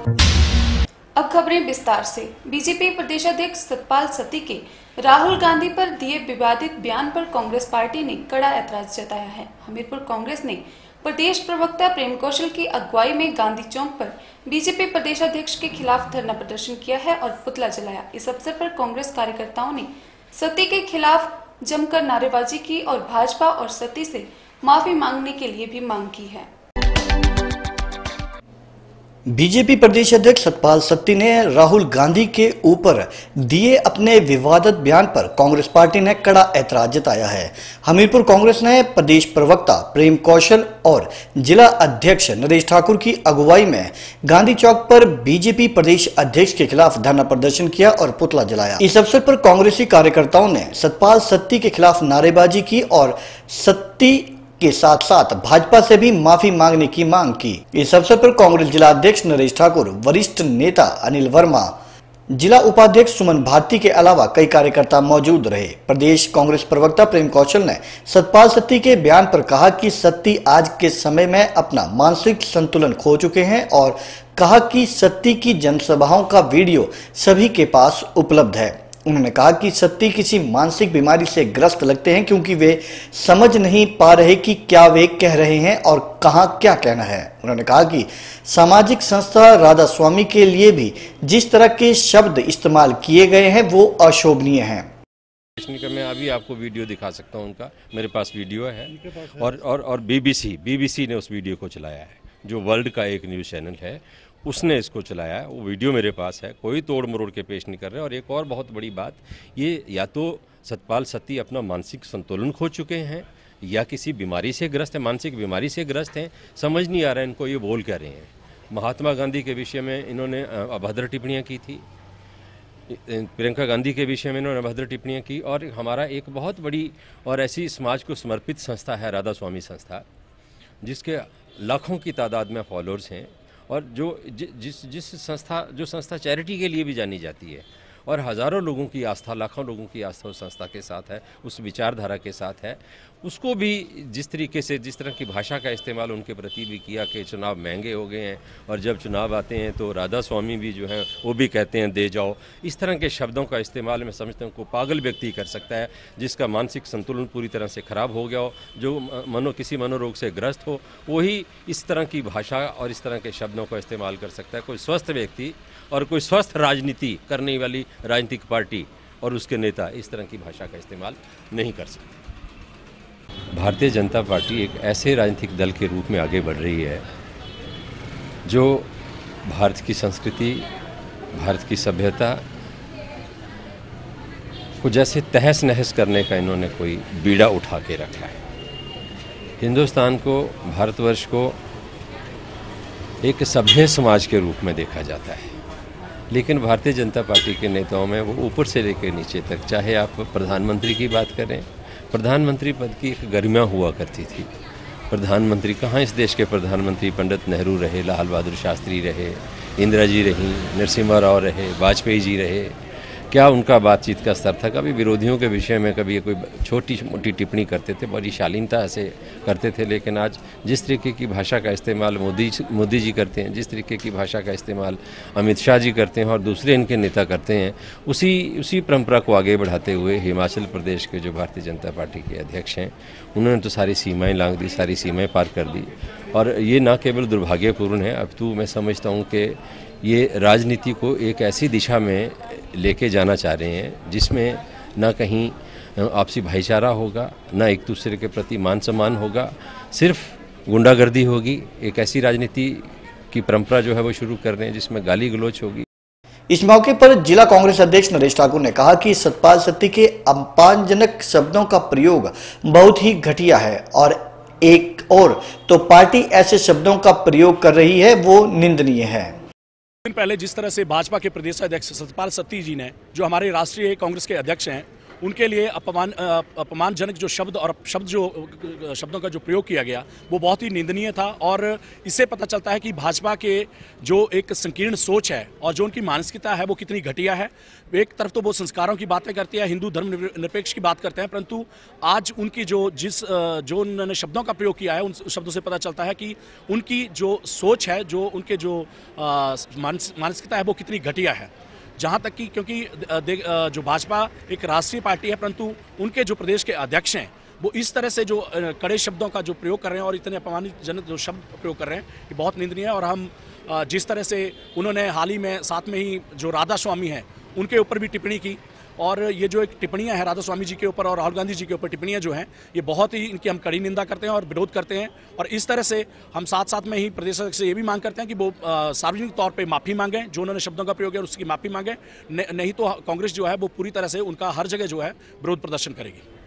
अब खबरें विस्तार से। बीजेपी प्रदेशाध्यक्ष सतपाल सत्ती के राहुल गांधी पर दिए विवादित बयान पर कांग्रेस पार्टी ने कड़ा ऐतराज जताया है। हमीरपुर कांग्रेस ने प्रदेश प्रवक्ता प्रेम कौशल की अगुवाई में गांधी चौक पर बीजेपी प्रदेशाध्यक्ष के खिलाफ धरना प्रदर्शन किया है और पुतला जलाया। इस अवसर पर कांग्रेस कार्यकर्ताओं ने सत्ती के खिलाफ जमकर नारेबाजी की और भाजपा और सत्ती से माफी मांगने के लिए भी मांग की है। बीजेपी प्रदेश अध्यक्ष सतपाल सत्ती ने राहुल गांधी के ऊपर दिए अपने विवादित बयान पर कांग्रेस पार्टी ने कड़ा ऐतराज जताया है। हमीरपुर कांग्रेस ने प्रदेश प्रवक्ता प्रेम कौशल और जिला अध्यक्ष नरेश ठाकुर की अगुवाई में गांधी चौक पर बीजेपी प्रदेश अध्यक्ष के खिलाफ धरना प्रदर्शन किया और पुतला जलाया। इस अवसर पर कांग्रेसी कार्यकर्ताओं ने सतपाल सत्ती के खिलाफ नारेबाजी की और सत्ती के साथ साथ भाजपा से भी माफी मांगने की मांग की। इस अवसर पर कांग्रेस जिला अध्यक्ष नरेश ठाकुर, वरिष्ठ नेता अनिल वर्मा, जिला उपाध्यक्ष सुमन भारती के अलावा कई कार्यकर्ता मौजूद रहे। प्रदेश कांग्रेस प्रवक्ता प्रेम कौशल ने सतपाल सत्ती के बयान पर कहा कि सत्ती आज के समय में अपना मानसिक संतुलन खो चुके हैं और कहा कि सत्ती की जनसभाओं का वीडियो सभी के पास उपलब्ध है। उन्होंने कहा कि सत्ती किसी मानसिक बीमारी से ग्रस्त लगते हैं क्योंकि वे समझ नहीं पा रहे कि क्या वे कह रहे हैं और कहां क्या कहना है। उन्होंने कहा कि सामाजिक संस्था राधा स्वामी के लिए भी जिस तरह के शब्द इस्तेमाल किए गए हैं वो अशोभनीय हैं। मैं अभी आपको वीडियो दिखा सकता हूं उनका, मेरे पास वीडियो है और बीबीसी ने उस वीडियो को चलाया है, जो वर्ल्ड का एक न्यूज़ चैनल है, उसने इसको चलाया है। वो वीडियो मेरे पास है, कोई तोड़ मरोड़ के पेश नहीं कर रहे। और एक और बहुत बड़ी बात, ये या तो सतपाल सत्ती अपना मानसिक संतुलन खो चुके हैं या किसी बीमारी से ग्रस्त है, मानसिक बीमारी से ग्रस्त हैं, समझ नहीं आ रहा है इनको ये बोल क्या रहे हैं। महात्मा गांधी के विषय में इन्होंने अभद्र टिप्पणियाँ की थी, प्रियंका गांधी के विषय में इन्होंने अभद्र टिप्पणियाँ की। और हमारा एक बहुत बड़ी और ऐसी समाज को समर्पित संस्था है राधा स्वामी संस्था, जिसके लाखों की तादाद में फॉलोअर्स हैं और जिस संस्था चैरिटी के लिए भी जानी जाती है और हज़ारों लोगों की आस्था, लाखों लोगों की आस्था उस संस्था के साथ है, उस विचारधारा के साथ है, उसको भी जिस तरह की भाषा का इस्तेमाल उनके प्रति भी किया कि चुनाव महंगे हो गए हैं और जब चुनाव आते हैं तो राधा स्वामी भी जो हैं वो भी कहते हैं दे जाओ, इस तरह के शब्दों का इस्तेमाल मैं समझता हूँ को पागल व्यक्ति कर सकता है, जिसका मानसिक संतुलन पूरी तरह से ख़राब हो गया हो, जो किसी मनोरोग से ग्रस्त हो, वही इस तरह की भाषा और इस तरह के शब्दों का इस्तेमाल कर सकता है। कोई स्वस्थ व्यक्ति और कोई स्वस्थ राजनीति करने वाली राजनीतिक पार्टी और उसके नेता इस तरह की भाषा का इस्तेमाल नहीं कर सकते। भारतीय जनता पार्टी एक ऐसे राजनीतिक दल के रूप में आगे बढ़ रही है जो भारत की संस्कृति, भारत की सभ्यता को जैसे तहस नहस करने का इन्होंने कोई बीड़ा उठा के रखा है। हिंदुस्तान को, भारतवर्ष को एक सभ्य समाज के रूप में देखा जाता है, लेकिन भारतीय जनता पार्टी के नेताओं में वो ऊपर से लेकर नीचे तक, चाहे आप प्रधानमंत्री की बात करें, प्रधानमंत्री पद की एक गरिमा हुआ करती थी। प्रधानमंत्री कहाँ इस देश के प्रधानमंत्री पंडित नेहरू रहे, लाल बहादुर शास्त्री रहे, इंदिरा जी रहीं, नरसिम्हा राव रहे, वाजपेयी जी रहे, क्या उनका बातचीत का स्तर था? कभी विरोधियों के विषय में कभी कोई छोटी मोटी टिप्पणी करते थे, बड़ी शालीनता से करते थे, लेकिन आज जिस तरीके की भाषा का इस्तेमाल मोदी जी करते हैं, जिस तरीके की भाषा का इस्तेमाल अमित शाह जी करते हैं और दूसरे इनके नेता करते हैं, उसी परंपरा को आगे बढ़ाते हुए हिमाचल प्रदेश के जो भारतीय जनता पार्टी के अध्यक्ष हैं, उन्होंने तो सारी सीमाएँ लांघ दी, सारी सीमाएँ पार कर दी। और ये न केवल दुर्भाग्यपूर्ण है, अब तो मैं समझता हूँ कि ये राजनीति को एक ऐसी दिशा में लेके जाना चाह रहे हैं जिसमें ना कहीं आपसी भाईचारा होगा, ना एक दूसरे के प्रति मान सम्मान होगा, सिर्फ गुंडागर्दी होगी। एक ऐसी राजनीति की परंपरा जो है वो शुरू कर रहे हैं जिसमें गाली गलौच होगी। इस मौके पर जिला कांग्रेस अध्यक्ष नरेश ठाकुर ने कहा कि सतपाल सत्ती के अपमानजनक शब्दों का प्रयोग बहुत ही घटिया है और एक और तो पार्टी ऐसे शब्दों का प्रयोग कर रही है वो निंदनीय है। दिन पहले जिस तरह से भाजपा के प्रदेश अध्यक्ष सतपाल सत्ती जी ने, जो हमारे राष्ट्रीय कांग्रेस के अध्यक्ष हैं, उनके लिए अपमानजनक जो शब्द और शब्दों का जो प्रयोग किया गया वो बहुत ही निंदनीय था। और इससे पता चलता है कि भाजपा के जो एक संकीर्ण सोच है और जो उनकी मानसिकता है वो कितनी घटिया है। एक तरफ तो वो संस्कारों की बातें करती है, हिंदू धर्म निरपेक्ष की बात करते हैं, परंतु आज उनकी जो उन्होंने शब्दों का प्रयोग किया है उन शब्दों से पता चलता है कि उनकी जो सोच है, जो उनके जो मानसिकता है वो कितनी घटिया है। जहाँ तक कि क्योंकि जो भाजपा एक राष्ट्रीय पार्टी है, परंतु उनके जो प्रदेश के अध्यक्ष हैं वो इस तरह से जो कड़े शब्दों का जो प्रयोग कर रहे हैं और इतने अपमानजनक जो शब्द प्रयोग कर रहे हैं ये बहुत निंदनीय है। और हम जिस तरह से उन्होंने हाल ही में साथ में ही जो राधा स्वामी हैं उनके ऊपर भी टिप्पणी की, और ये जो एक टिप्पणियां हैं राधा स्वामी जी के ऊपर और राहुल गांधी जी के ऊपर टिप्पणियां जो हैं ये बहुत ही इनकी हम कड़ी निंदा करते हैं और विरोध करते हैं। और इस तरह से हम साथ साथ में ही प्रदेश अध्यक्ष से ये भी मांग करते हैं कि वो सार्वजनिक तौर पे माफ़ी मांगें, जो उन्होंने शब्दों का प्रयोग किया उसकी माफ़ी मांगें, नहीं तो कांग्रेस जो है वो पूरी तरह से उनका हर जगह जो है विरोध प्रदर्शन करेगी।